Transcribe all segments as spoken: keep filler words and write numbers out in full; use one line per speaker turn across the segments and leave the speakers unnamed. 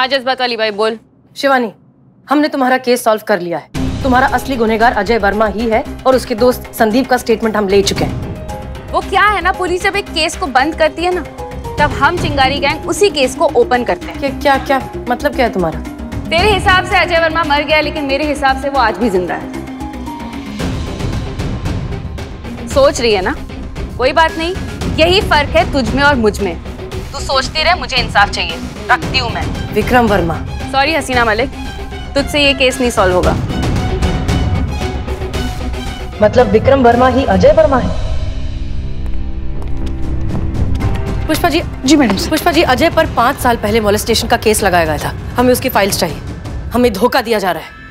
हाँ जज्बात वाली बाई बोल।
शिवानी, हमने तुम्हारा केस सॉल्व कर लिया है। तुम्हारा असली गुनहगार अजय वर्मा ही है और उसके दोस्त संदीप का स्टेटमेंट हम ले चुके हैं।
वो क्या है ना, पुलिस जब एक केस को बंद करती है ना, तब हम चिंगारी गैंग उसी केस को ओपन करते हैं।
क्या क्या क्या मतलब क्या है तुम्हारा?
तेरे हिसाब से अजय वर्मा मर गया, लेकिन मेरे हिसाब से वो आज भी जिंदा है। सोच रही है ना? कोई बात नहीं, यही फर्क है तुझ में और मुझ में। तू सोचती रहे, मुझे इंसाफ चाहिए, रखती हूँ मैं।
विक्रम वर्मा।
सॉरी हसीना मलिक, तुझसे ये केस नहीं सॉल्व होगा।
मतलब विक्रम वर्मा ही अजय वर्मा है? पुष्पा जी।
जी मैडम।
पुष्पा जी, अजय पर पांच साल पहले मोलेस्टेशन का केस लगाया गया था। हमें उसकी फाइल्स चाहिए। हमें धोखा दिया जा रहा है।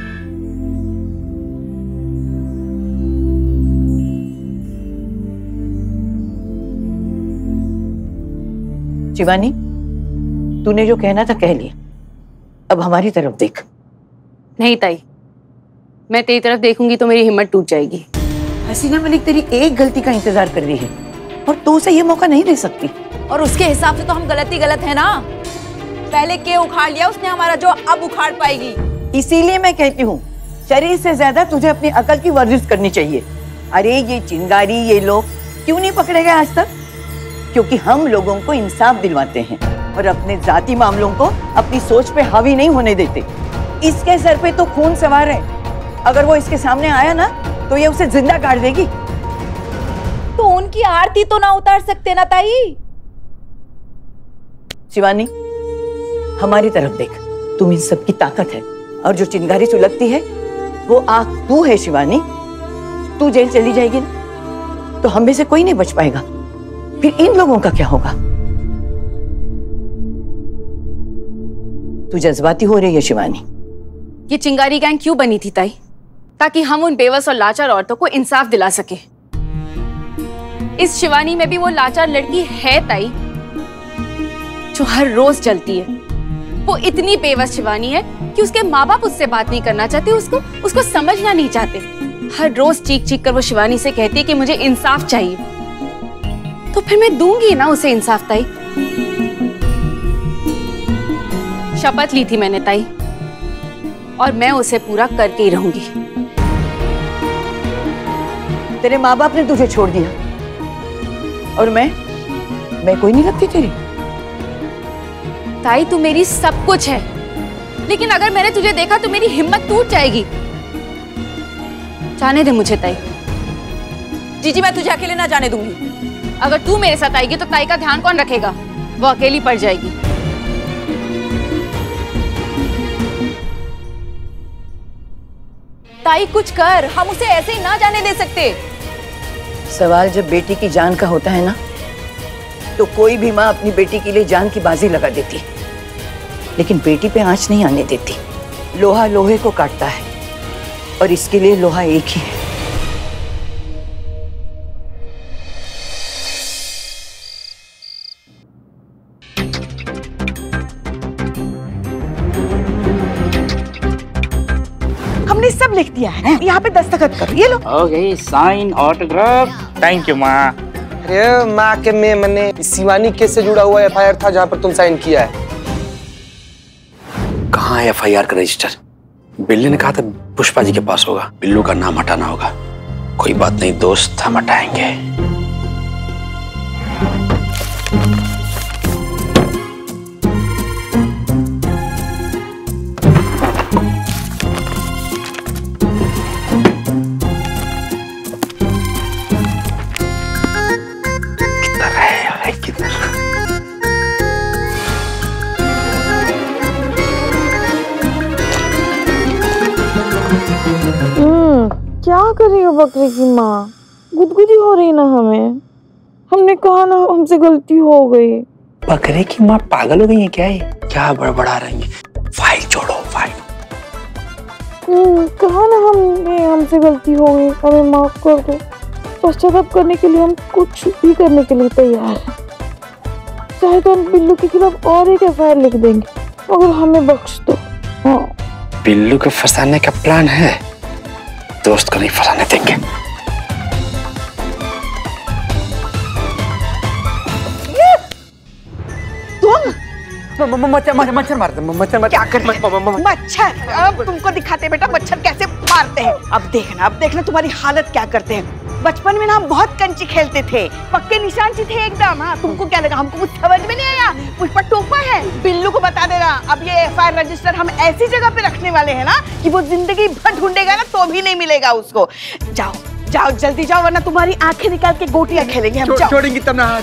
शिवानी, तूने जो कहना था कह लिया, अब हमारी तरफ देख।
नहीं ताई, मैं तेरी तरफ देखूंगी तो मेरी हिम्मत टूट जाएगी।
हसीना मलिक तेरी एक गलती का इंतजार कर रही है और तू उसे ये मौका नहीं दे सकती।
और उसके हिसाब से तो हम गलत ही गलत है ना। पहले के उखाड़ लिया उसने हमारा, जो अब उखाड़ पाएगी।
इसीलिए मैं कहती हूँ शरीर से ज्यादा तुझे अपनी अकल की वर्जिश करनी चाहिए। अरे ये चिंगारी, ये लोग क्यों नहीं पकड़े गए आज तक? क्योंकि हम लोगों को इंसाफ दिलवाते हैं और अपने जाति मामलों को अपनी सोच पे हावी नहीं होने देते। इसके सर पे तो खून सवार है। अगर वो इसके सामने आया ना तो ये उसे जिंदा काट देगी।
तो उनकी आरती तो ना उतार सकते ना ताई?
शिवानी, हमारी तरफ देख, तुम इन सब की ताकत है और जो चिंगारी सुलगती है वो आग तू है। शिवानी, तू जेल चली जाएगी ना तो हम में से कोई नहीं बच पाएगा। फिर इन लोगों का क्या होगा? तू जज्बाती हो रही है शिवानी।
ये चिंगारी गैंग क्यों बनी थी ताई? ताकि हम उन बेवस और लाचार औरतों को इंसाफ दिला सके। इस शिवानी में भी वो लाचार लड़की है ताई, जो हर रोज जलती है। वो इतनी बेवस शिवानी है कि उसके माँ बाप उससे बात नहीं करना चाहते, उसको उसको समझना नहीं चाहते। हर रोज चीख चीख कर वो शिवानी से कहती है कि मुझे इंसाफ चाहिए। तो फिर मैं दूंगी ना उसे इंसाफ ताई। शपथ ली थी मैंने ताई, और मैं उसे पूरा करके ही रहूंगी।
तेरे माँ बाप ने तुझे छोड़ दिया और मैं मैं कोई नहीं लगती तेरी?
ताई तू मेरी सब कुछ है, लेकिन अगर मैंने तुझे देखा तो मेरी हिम्मत टूट जाएगी। जाने दे मुझे ताई।
जीजी, मैं तुझे अकेले ना जाने दूंगी।
अगर तू मेरे साथ आएगी तो ताई का ध्यान कौन रखेगा? वो अकेली पड़ जाएगी।
ताई कुछ कर, हम उसे ऐसे ही ना जाने दे सकते।
सवाल जब बेटी की जान का होता है ना, तो कोई भी माँ अपनी बेटी के लिए जान की बाजी लगा देती, लेकिन बेटी पे आंच नहीं आने देती। लोहा लोहे को काटता है और इसके लिए लोहा एक ही है।
हमने सब लिख दिया है, यहाँ पे दस्तखत करो। ये लो।
Okay, sign autograph. Thank you माँ।
अरे माँ के में मैंने शिवानी केस से जुड़ा हुआ एफ आई आर था जहाँ पर तुम साइन किया है।
कहाँ है एफ आई आर का रजिस्टर? बिल्ली ने कहा था पुष्पा जी के पास होगा। बिल्लू का नाम हटाना होगा। कोई बात नहीं दोस्त, हम हटाएंगे।
क्या कर रही हो बकरी की माँ? गुदगुदी हो रही ना हमें। हमने कहा ना हमसे गलती हो गई।
बकरे की माँ पागल हो गई है क्या? ये क्या बड़बड़ा रही है? फाइल छोड़ो, फाइल।
हम्म, कहा ना हमने हमसे गलती हो गई, हमें माफ कर दो। पश्चाताप करने के लिए हम कुछ भी करने के लिए तैयार हैं। चाहे तो हम बिल्लू के खिलाफ और एक एफ आई आर लिख देंगे, मगर हमें बख्श दो। हाँ,
बिल्लू को फंसाने का प्लान है, दोस्त को नहीं फंसाने देंगे।
तुम
मच्छर मच्छर मारते मच्छर मार
क्या करते मच्छर? अब तुमको दिखाते बेटा मच्छर कैसे मारते हैं। अब देखना अब देखना तुम्हारी हालत क्या करते हैं। बचपन में ना हम बहुत कंची खेलते थे, पक्के निशान सी थे एकदम। हाँ तुमको क्या लगा हमको कुछ समझ में नहीं आया? पुष्पा टोपा है। बिल्लू को बता देना अब ये एफ आई आर रजिस्टर हम ऐसी जगह पे रखने वाले हैं ना कि वो जिंदगी भर ढूंढेगा ना तो भी नहीं मिलेगा उसको। जाओ जाओ जल्दी जाओ वरना तुम्हारी आंखें निकाल के गोटियां खेलेंगे हम। जाओ
छोड़ेंगे तब ना।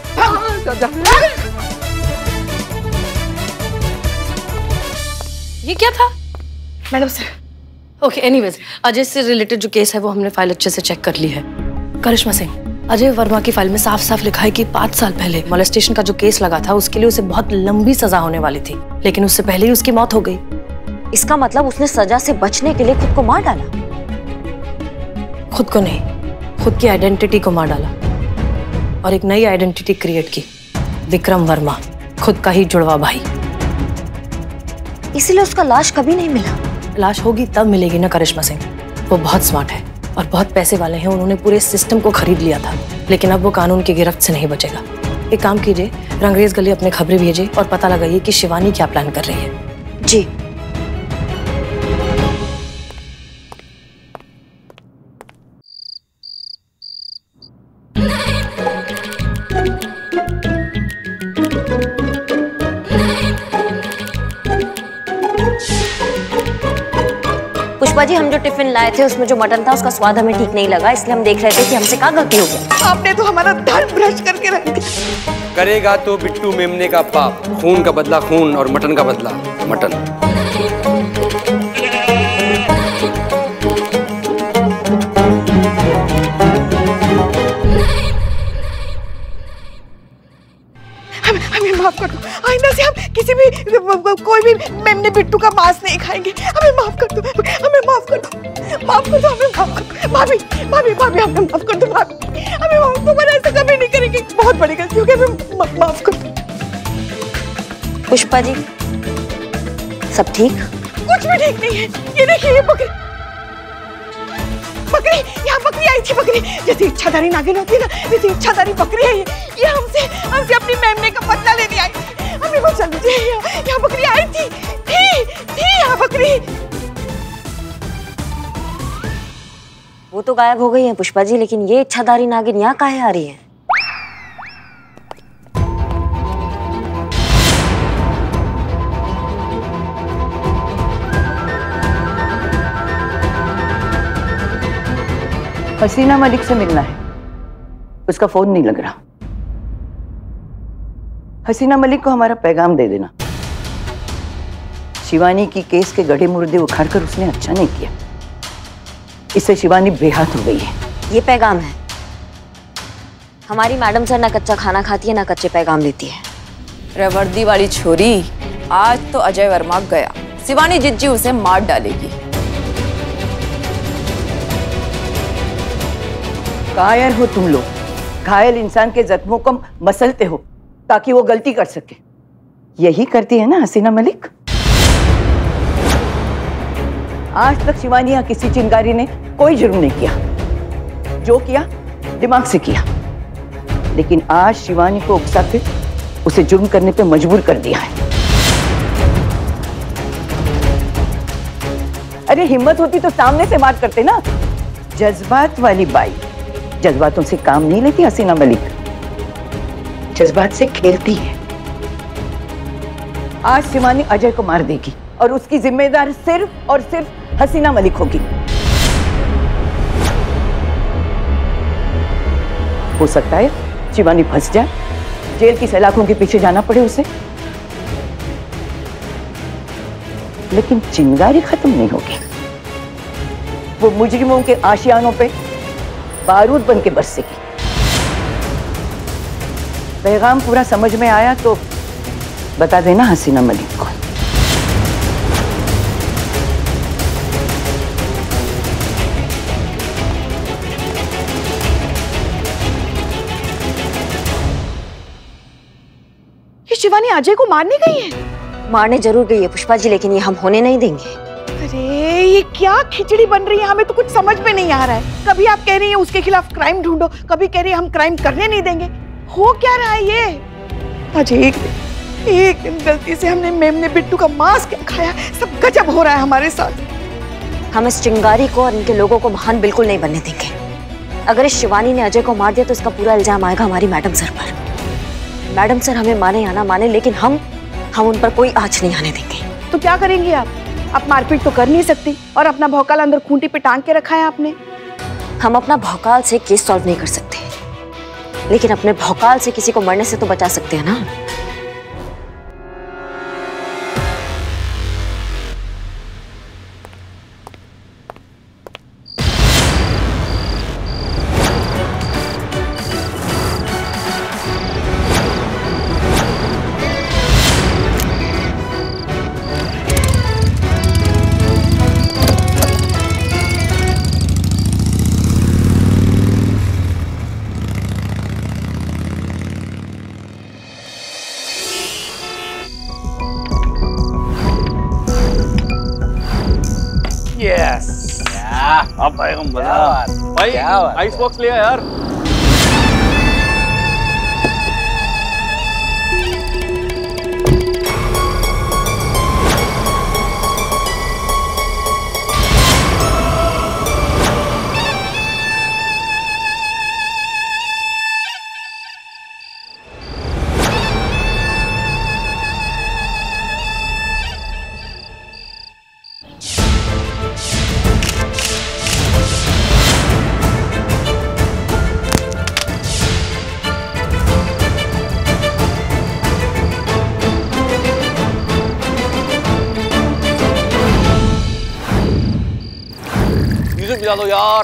ये क्या था? Madam sir okay anyways, Ajay से रिलेटेड जो केस है वो हमने फाइल अच्छे से चेक कर ली है। करिश्मा सिंह, अजय वर्मा की फाइल में साफ साफ लिखा है कि पाँच साल पहले मोलेस्टेशन का जो केस लगा था उसके लिए उसे बहुत लंबी सजा होने वाली थी, लेकिन उससे पहले ही उसकी मौत हो गई।
इसका मतलब उसने सजा से बचने के लिए खुद को मार डाला?
खुद को नहीं, खुद की आइडेंटिटी को मार डाला और एक नई आइडेंटिटी क्रिएट की, विक्रम वर्मा, खुद का ही जुड़वा भाई।
इसीलिए उसका लाश कभी नहीं मिला?
लाश होगी तब मिलेगी ना करिश्मा सिंह। वो बहुत स्मार्ट है और बहुत पैसे वाले हैं, उन्होंने पूरे सिस्टम को खरीद लिया था, लेकिन अब वो कानून की गिरफ्त से नहीं बचेगा। एक काम कीजिए, रंगरेज गली अपने खबरें भेजिए और पता लगाइए कि शिवानी क्या प्लान कर रही है।
जी। पुष्पा जी, हम जो टिफिन लाए थे उसमें जो मटन था उसका स्वाद हमें ठीक नहीं लगा, इसलिए हम देख रहे थे कि हमसे क्या गलती हो गई।
आपने तो हमारा धन भ्रष्ट करके रख दिया।
करेगा तो बिट्टू मेमने का पाप, खून का बदला खून और मटन का बदला मटन।
हमें हमें माफ कर दो, आइंदा से हम किसी भी कोई भी मेमने बिट्टू का मांस नहीं खाएंगे। हमें माफ कर दो, हमें माफ कर दो, माफ कर दो, हमें माफ कर दो। भाभी भाभी भाभी हमें माफ कर दो, भाभी हमें माफ कर दो, ऐसा कभी नहीं करेंगे। बहुत बड़ी गलती हो गई, हमें माफ कर दो।
पुष्पा जी, सब ठीक?
कुछ भी ठीक नहीं है। ये देखिए ये बकरी बकरी यहाँ बकरी आई थी। बकरी जैसे इच्छाधारी नागिन होती है ना, वैसे इच्छाधारी बकरी है ये। ये हमसे हमसे अपनी मेमने का बदला लेने आई थी। हमें बचा लीजिए, यहाँ यहाँ बकरी आई थी थी थी यहाँ बकरी।
वो तो गायब हो गई है पुष्पा जी, लेकिन ये इच्छाधारी नागिन यहाँ काहे आ रही है?
हसीना मलिक से मिलना है, उसका फोन नहीं लग रहा। हसीना मलिक को हमारा पैगाम दे देना। शिवानी की केस के गड्ढे मुर्दे उखाड़कर उसने अच्छा नहीं किया, इससे शिवानी बेहात हो गई है।
ये पैगाम है। हमारी मैडम सर ना कच्चा खाना खाती है ना कच्चे पैगाम लेती है।
रवर्दी वाली छोरी, आज तो अजय वर्मा गया, शिवानी जिज्जी उसे मार डालेगी।
कायर हो तुम लोग, घायल इंसान के जख्मों को मसलते हो ताकि वो गलती कर सके। यही करती है ना हसीना मलिक। आज तक शिवानी या किसी चिंगारी ने कोई जुर्म नहीं किया, जो किया दिमाग से किया, लेकिन आज शिवानी को उकसा के उसे जुर्म करने पे मजबूर कर दिया है। अरे हिम्मत होती तो सामने से बात करते ना। जज्बात वाली बाई जज्बातों से काम नहीं लेती हसीना मलिक, जज्बात से खेलती है। आज शिवानी अजय को मार देगी और उसकी जिम्मेदार सिर्फ और सिर्फ हसीना मलिक होगी। हो सकता है शिवानी फंस जाए, जेल की सलाखों के पीछे जाना पड़े उसे, लेकिन चिंगारी खत्म नहीं होगी। वो मुजरिमों के आशियानों पे बारूद बन के बरसेगी। पैगाम पूरा समझ में आया तो बता देना हसीना मलिक को।
ये शिवानी अजय को मारने गई है?
मारने जरूर गई है पुष्पा जी, लेकिन ये हम होने नहीं देंगे।
अरे ये क्या खिचड़ी बन रही है, हमें तो कुछ समझ में नहीं आ रहा है। कभी आप कह रही हैं उसके खिलाफ क्राइम ढूंढो, कभी कह रही हैं हम क्राइम करने नहीं देंगे। हो क्या रहा है ये? अजय एक एक दिन गलती से हमने मेम ने बिट्टू का मांस क्या खाया, सब गजब हो रहा है हमारे साथ।
हम इस चिंगारी को और इनके लोगों को महान बिल्कुल नहीं बनने देंगे। अगर इस शिवानी ने अजय को मार दिया तो इसका पूरा इल्जाम आएगा हमारी मैडम सर पर। मैडम सर हमें माने या ना माने, लेकिन हम हम उन पर कोई आँच नहीं आने देंगे।
तो क्या करेंगे आप? आप मारपीट तो कर नहीं सकती और अपना भौकाल अंदर खूंटी पे टांग के रखा है आपने।
हम अपना भौकाल से केस सॉल्व नहीं कर सकते, लेकिन अपने भौकाल से किसी को मरने से तो बचा सकते हैं ना।
अब आएगा मजा भाई। आइस बॉक्स लिया यार।
पिला दो यार।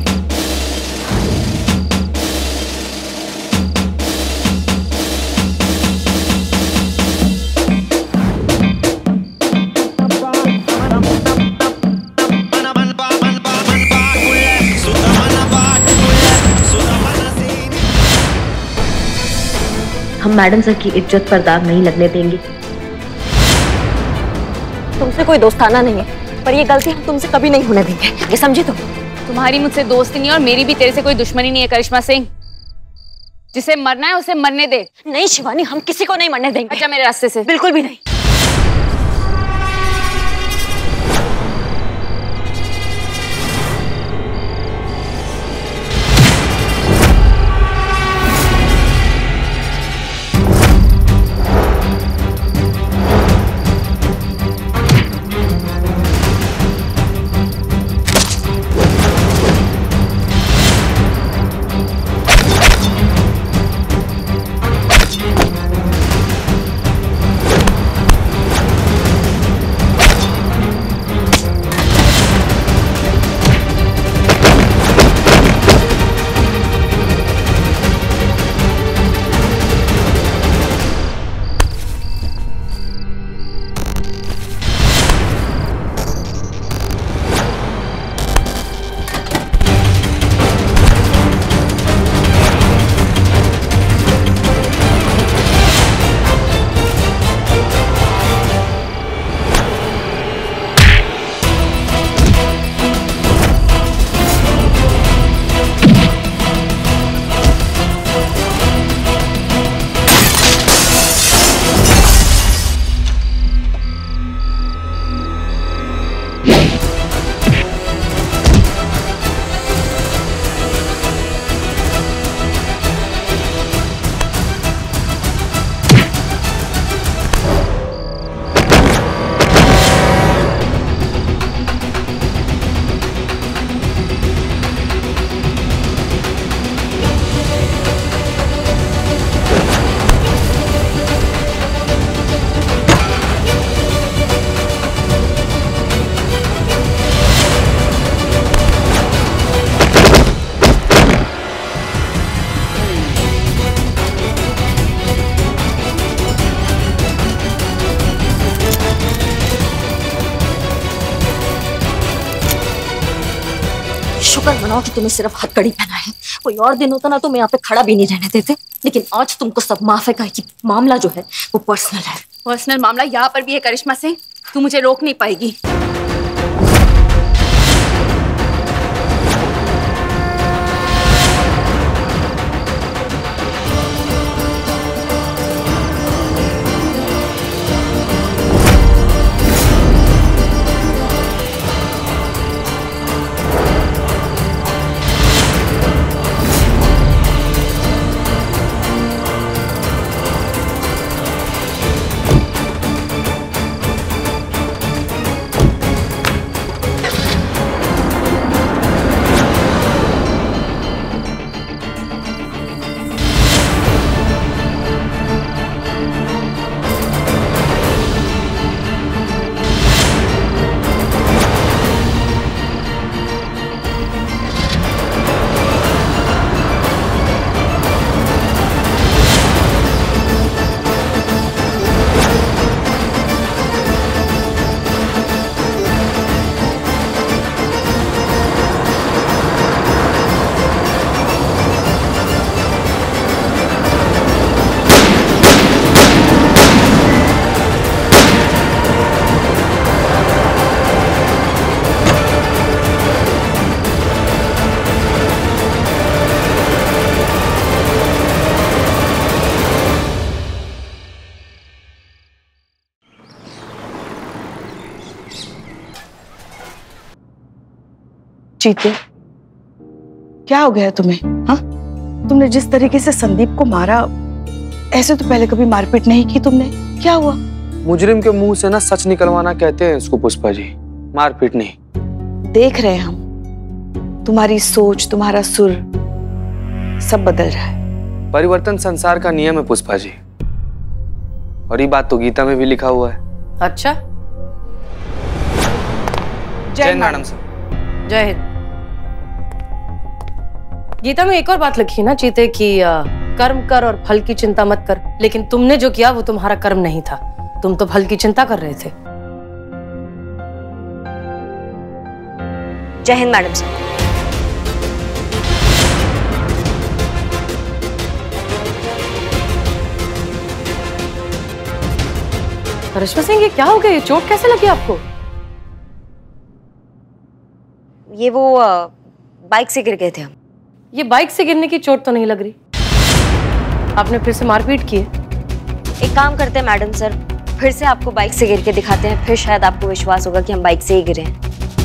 हम मैडम सर की इज्जत पर दाग नहीं लगने देंगे। तुमसे कोई दोस्ताना नहीं है, पर ये गलती हम तुमसे कभी नहीं होने देंगे, ये समझी तुम?
तुम्हारी मुझसे दोस्ती नहीं और मेरी भी तेरे से कोई दुश्मनी नहीं है करिश्मा सिंह। जिसे मरना है उसे मरने दे।
नहीं शिवानी, हम किसी को नहीं मरने देंगे।
अच्छा मेरे रास्ते से।
बिल्कुल भी नहीं। मनाओ कि तुम्हें सिर्फ हथकड़ी पहना है। कोई और दिन होता ना तो मैं यहाँ पे खड़ा भी नहीं रहने देते, लेकिन आज तुमको सब माफ है। का कि मामला जो है वो पर्सनल है।
पर्सनल मामला यहाँ पर भी है करिश्मा सिंह, तू मुझे रोक नहीं पाएगी।
चीते, क्या हो गया तुम्हें? हाँ, तुमने जिस तरीके से संदीप को मारा, ऐसे तो पहले कभी मारपीट नहीं की तुमने। क्या हुआ?
मुजरिम के मुंह से ना सच निकलवाना कहते हैं इसको पुष्पा जी, मारपीट नहीं।
देख रहे हैं हम, तुम्हारी सोच, तुम्हारा सुर सब बदल रहा है।
परिवर्तन संसार का नियम है पुष्पा जी, और ये बात तो गीता में भी लिखा हुआ है।
अच्छा,
जय मैडम सर।
जय हिंद। गीता में एक और बात लिखी ना चीते की, आ, कर्म कर और फल की चिंता मत कर, लेकिन तुमने जो किया वो तुम्हारा कर्म नहीं था, तुम तो फल की चिंता कर रहे थे।
जय हिंद मैडम सर।
करिश्मा सिंह, ये क्या हो गया? ये चोट कैसे लगी आपको?
ये वो आ, बाइक से गिर गए थे हम।
ये बाइक से गिरने की चोट तो नहीं लग रही, आपने फिर से मारपीट की है।
एक काम करते हैं मैडम सर, फिर से आपको बाइक से गिर के दिखाते हैं, फिर शायद आपको विश्वास होगा कि हम बाइक से ही गिरे हैं।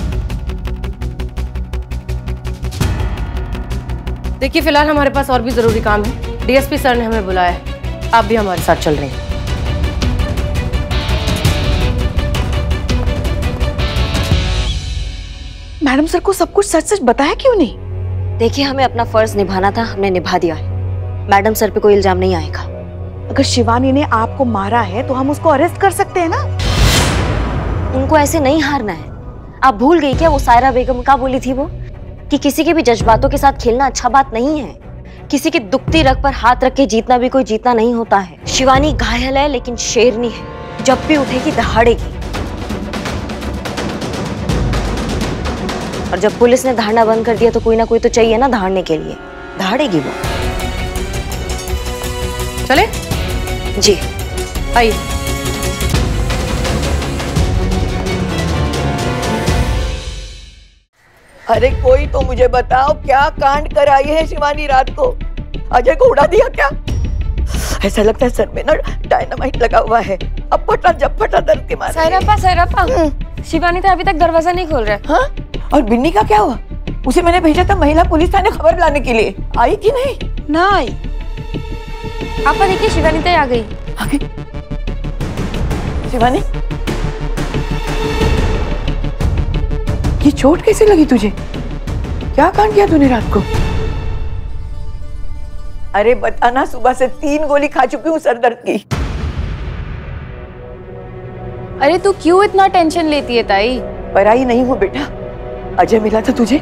देखिए, फिलहाल हमारे पास और भी जरूरी काम है। डीएसपी सर ने हमें बुलाया है, आप भी हमारे साथ चल रहे हैं।
मैडम सर को सब कुछ सच सच बताया क्यों नहीं?
देखिए, हमें अपना फर्ज निभाना था, हमने निभा दिया है। मैडम सर पे कोई इल्जाम नहीं आएगा।
अगर शिवानी ने आपको मारा है तो हम उसको अरेस्ट कर सकते हैं ना?
उनको ऐसे नहीं हारना है। आप भूल गई क्या वो सायरा बेगम क्या बोली थी वो, कि किसी के भी जज्बातों के साथ खेलना अच्छा बात नहीं है। किसी की दुखती रग पर हाथ रख के जीतना भी कोई जीतना नहीं होता है। शिवानी घायल है लेकिन शेरनी है, जब भी उठेगी दहाड़ेगी। और जब पुलिस ने दहाड़ना बंद कर दिया तो कोई ना कोई तो चाहिए ना दहाड़ने के लिए, दहाड़ेगी वो।
चले?
जी
आइए।
अरे कोई तो मुझे बताओ, क्या कांड कराई है शिवानी रात को? अजय को उड़ा दिया क्या? ऐसा लगता है सर में ना डायनामाइट लगा हुआ है। अब फटा जब फटा दर्द के मारे।
सायरापा, सायरापा, शिवानी तो अभी तक दरवाजा नहीं खोल रहा है।
हाँ? और बिन्नी का क्या हुआ? उसे मैंने भेजा था महिला पुलिस थाने खबर लाने के लिए, आई कि नहीं?
ना आई। आपा देखिए, शिवानी तो आ गई।
आ गई? शिवानी, ये चोट कैसे लगी तुझे? क्या कांड किया तूने रात को? अरे बताना, सुबह से तीन गोली खा चुकी हूँ सर दर्द की।
अरे तू क्यों इतना टेंशन लेती है ताई?
पराई नहीं हूँ बेटा, अजय मिला था तुझे?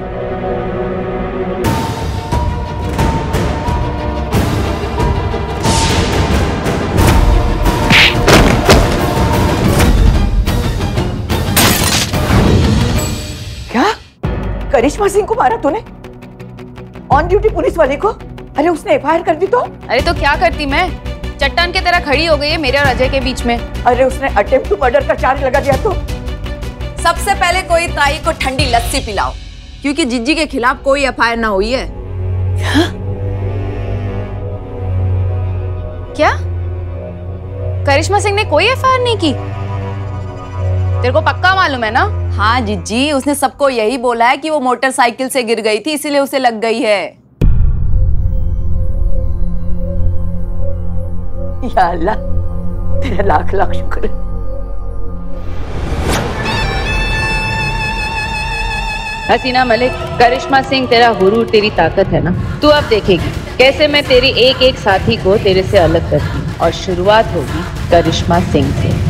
क्या? करिश्मा सिंह को मारा तूने? ऑन ड्यूटी पुलिस वाले को? अरे उसने एफ आई आर कर दी तो?
अरे तो क्या करती मैं? चट्टान के तरह खड़ी हो गई है मेरे और अजय के बीच में।
अरे उसने अटेम्प्ट टू मर्डर का चार्ज लगा दिया तो?
सबसे पहले कोई ताई को ठंडी लस्सी पिलाओ, क्योंकि जिज्जी के खिलाफ कोई एफ आई आर ना हुई है।
हाँ?
क्या? करिश्मा सिंह ने कोई एफ आई आर नहीं की? तेरे को पक्का मालूम है ना?
हाँ जिज्जी, उसने सबको यही बोला है कि वो मोटरसाइकिल से गिर गई थी, इसीलिए उसे लग गई है।
या अल्लाह, तेरा लाख लाख शुक्र है।
हसीना मलिक, करिश्मा सिंह तेरा हुरूर, तेरी ताकत है ना? तू अब देखेगी कैसे मैं तेरी एक एक साथी को तेरे से अलग करती हूँ, और शुरुआत होगी करिश्मा सिंह से।